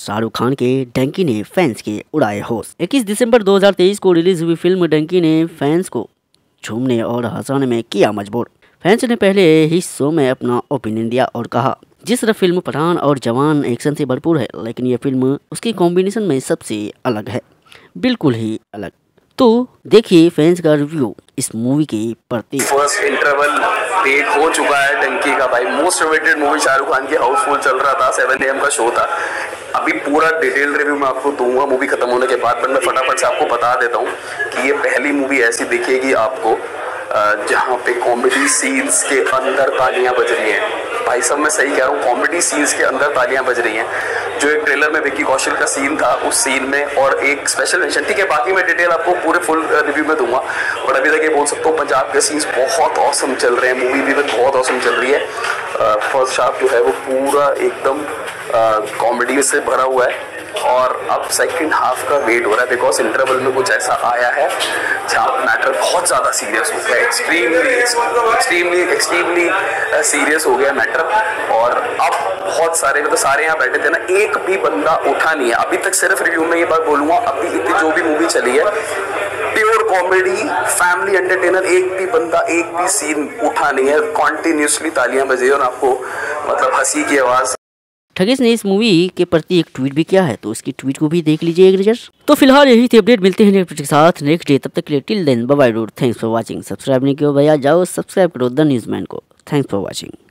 शाहरुख खान के डंकी ने फैंस के उड़ाए होश। 21 दिसंबर 2023 को रिलीज हुई फिल्म डंकी ने फैंस को झूमने और हंसाने में किया मजबूर। फैंस ने पहले ही शो में अपना ओपिनियन दिया और कहा, जिस तरह फिल्म पठान और जवान एक्शन से भरपूर है, लेकिन यह फिल्म उसके कॉम्बिनेशन में सबसे अलग है, बिल्कुल ही अलग। तो देखिए फैंस का रिव्यू इस मूवी के प्रति। फर्स्ट इंटरवल पेड हो चुका है डंकी का भाई, most awaited movie Shahrukh Khan की, हाउसफुल चल रहा था, 7 AM का शो था। अभी पूरा डिटेल रिव्यू मैं आपको दूंगा मूवी खत्म होने के बाद, पर मैं फटाफट से आपको बता देता हूँ कि ये पहली मूवी ऐसी दिखेगी आपको जहाँ पे कॉमेडी सीन्स के अंदर तालियां बज रही हैं। भाई साहब मैं सही कह रहा हूँ, कॉमेडी सीन्स के अंदर तालियां बज रही हैं। जो एक ट्रेलर में विक्की कौशल का सीन था, उस सीन में और एक स्पेशल मेंशन, ठीक है बाकी मैं डिटेल आपको पूरे फुल रिव्यू में दूंगा, और अभी तक ये बोल सकता हूँ पंजाब के सीन्स बहुत ऑसम चल रहे हैं, मूवी भी बहुत ऑसम चल रही है। फर्स्ट हाफ जो है वो पूरा एकदम कॉमेडी से भरा हुआ है, और अब सेकंड हाफ का वेट हो रहा है, बिकॉज इंटरवल में कुछ ऐसा आया है जहाँ मैटर बहुत ज़्यादा सीरियस हो गया, एक्सट्रीमली सीरियस हो गया मैटर। और अब बहुत सारे मतलब सारे यहाँ बैठे थे ना, एक भी बंदा उठा नहीं है अभी तक। सिर्फ रिव्यू में ये बात बोलूँगा, अभी इतनी जो भी मूवी चली है प्योर कॉमेडी फैमिली एंटरटेनर, एक भी बंदा एक भी सीन उठा नहीं है, कॉन्टिन्यूसली तालियां बजी और आपको मतलब हंसी की आवाज़। ठगेश ने इस मूवी के प्रति एक ट्वीट भी किया है, तो उसकी ट्वीट को भी देख लीजिए एक नजर। तो फिलहाल यही थी अपडेट, मिलते हैं नेक्स्ट के साथ नेक्स्ट डे, तब तक के लिए till then bye bye, thanks for watching. Subscribe नहीं किया भैया, जाओ सब्सक्राइब करो द न्यूज़मैन को। Thanks for watching.